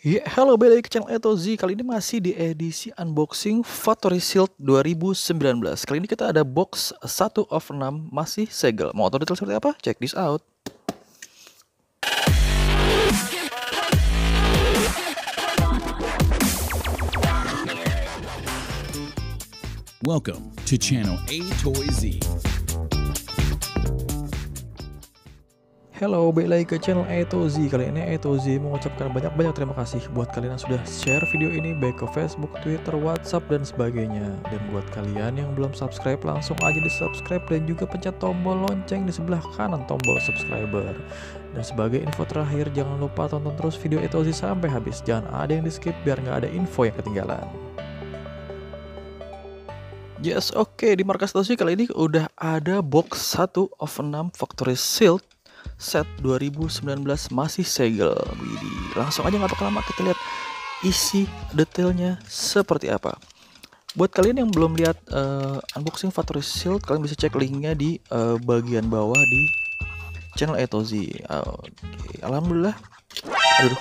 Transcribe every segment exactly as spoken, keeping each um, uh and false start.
Ya, halo, balik lagi ke channel Etozi. Kali ini masih di edisi unboxing Factory Shield dua ribu sembilan belas. Kali ini kita ada box satu of enam masih segel. Mau tahu detail seperti apa? Check this out. Welcome to channel Etozi. Halo, balik lagi ke channel Etozi. Kali ini Etozi mengucapkan banyak-banyak terima kasih buat kalian yang sudah share video ini baik ke Facebook, Twitter, WhatsApp, dan sebagainya. Dan buat kalian yang belum subscribe, langsung aja di subscribe dan juga pencet tombol lonceng di sebelah kanan tombol subscriber. Dan sebagai info terakhir, jangan lupa tonton terus video Etozi sampai habis. Jangan ada yang di skip biar nggak ada info yang ketinggalan. Yes, oke, okay. Di markas Etozi kali ini udah ada box satu of enam Factory Shield set dua ribu sembilan belas masih segel. Widih, langsung aja nggak bakal lama kita lihat isi detailnya seperti apa. Buat kalian yang belum lihat uh, unboxing Factory Shield, kalian bisa cek linknya di uh, bagian bawah di channel Etozi. Uh, okay. Alhamdulillah. Aduh.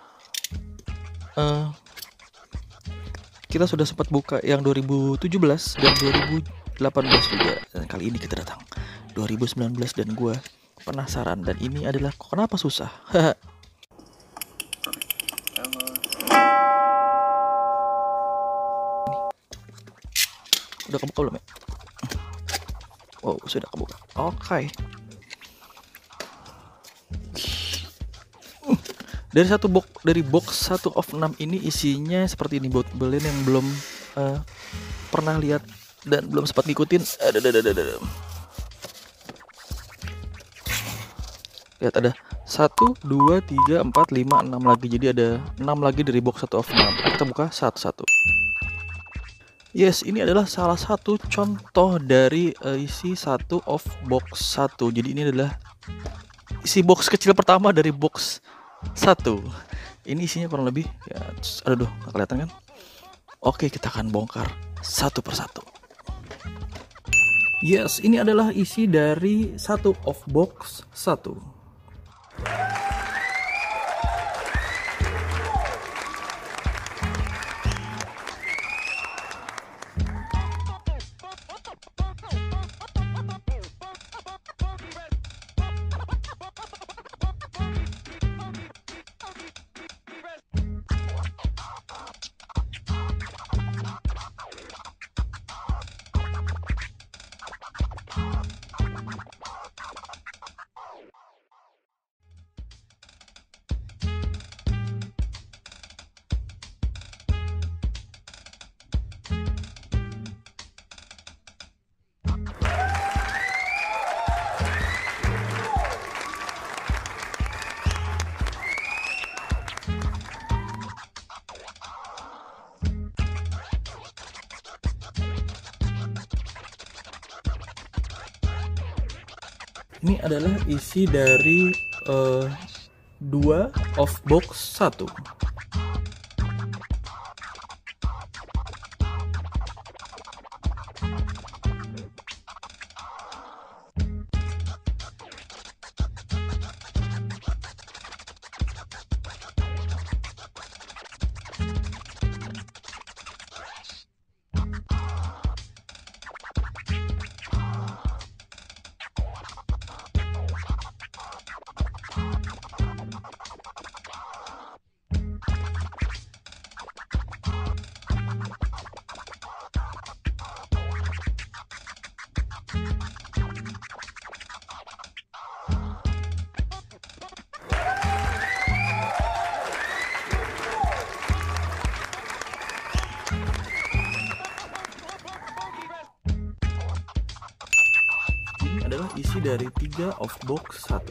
Uh, kita sudah sempat buka yang dua ribu tujuh belas dan dua ribu delapan belas juga. Dan kali ini kita datang dua ribu sembilan belas dan gue penasaran, dan ini adalah kok kenapa susah. Udah kebuka belum ya? Wow, sudah kebuka. Oke. Okay. Dari satu box dari box satu of enam ini isinya seperti ini buat kalian yang belum uh, pernah lihat dan belum sempat ngikutin. Ada ada ada ada. Lihat ada satu, dua, tiga, empat, lima, enam lagi. Jadi ada enam lagi dari box satu of enam. Kita buka satu-satu. Yes, ini adalah salah satu contoh dari uh, isi satu of box satu. Jadi ini adalah isi box kecil pertama dari box satu. Ini isinya kurang lebih ya, aduh, nggak kelihatan kan? Oke, kita akan bongkar satu persatu. Yes, ini adalah isi dari satu of box satu. Ini adalah isi dari uh, dua of box satu. Adalah isi dari tiga of box satu.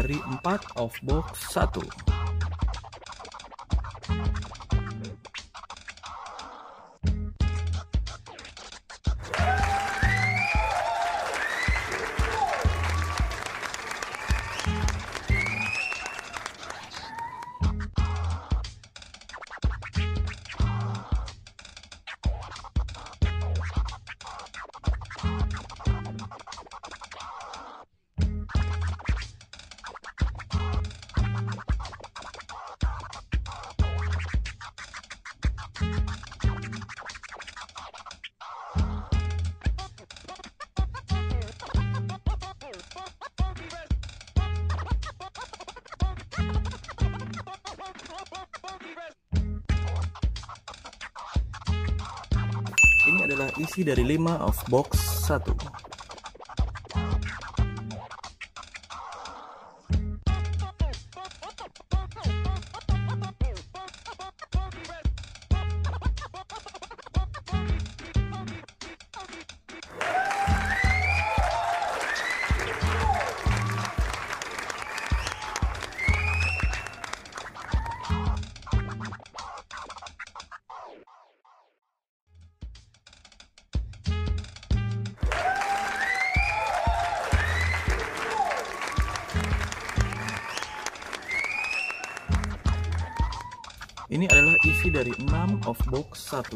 dari empat of box satu. Ini adalah isi dari lima of box satu. Ini adalah isi dari enam of box satu.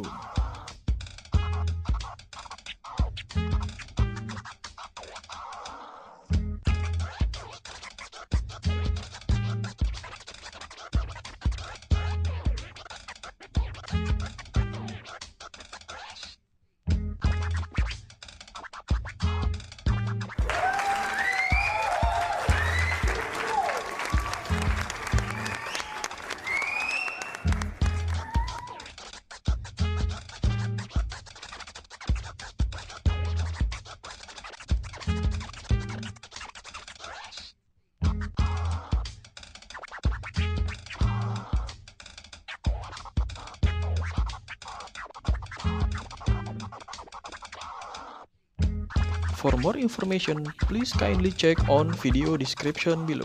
For more information, please kindly check on video description below.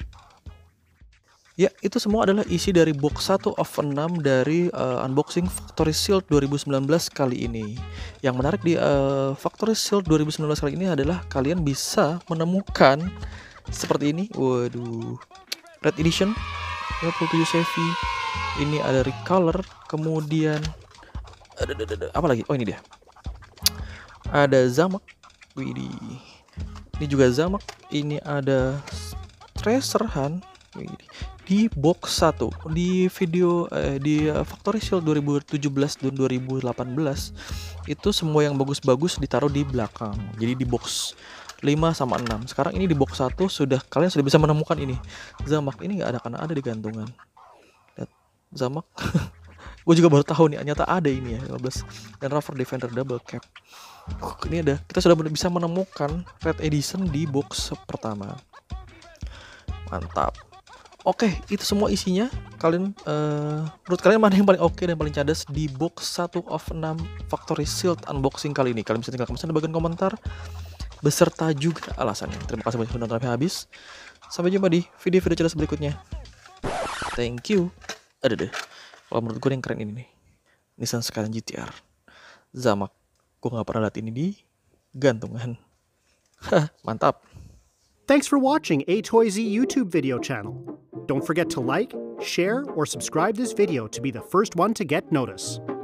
Ya, itu semua adalah isi dari box satu of enam dari uh, unboxing Factory Shield dua ribu sembilan belas kali ini. Yang menarik di uh, Factory Shield dua ribu sembilan belas kali ini adalah kalian bisa menemukan seperti ini. Waduh, Red Edition lima puluh tujuh C V. Ini ada Recolor, kemudian ada, ada, ada, apa lagi? Oh, ini dia. Ada Zamak. Widih. Ini juga Zamak. Ini ada Tracer Han. Widih. Di box satu. Di video eh, di Factory Shield dua ribu tujuh belas dan dua ribu delapan belas itu semua yang bagus-bagus ditaruh di belakang. Jadi di box lima sama enam. Sekarang ini di box satu sudah kalian sudah bisa menemukan ini. Zamak ini nggak ada karena ada di gantungan. Lihat Zamak. Gue juga baru tahu nih, ternyata ada ini ya, lima belas. Dan Rover Defender Double Cap. Uh, ini ada, kita sudah bisa menemukan Red Edition di box pertama. Mantap. Oke, itu semua isinya. Kalian, uh, menurut kalian mana yang paling oke dan paling cadas di box satu of enam Factory Shield unboxing kali ini? Kalian bisa tinggalkan pesan di bagian komentar beserta juga alasannya. Terima kasih banyak sudah nonton sampai habis. Sampai jumpa di video-video cadas berikutnya. Thank you. Ada deh. Kalau menurut gue yang keren ini nih, Nissan Skyline G T R Zamak. Gue gak pernah lihat ini di gantungan. Hah, mantap. Thanks for watching A Toy Z YouTube video channel. Don't forget to like, share, or subscribe this video to be the first one to get notice.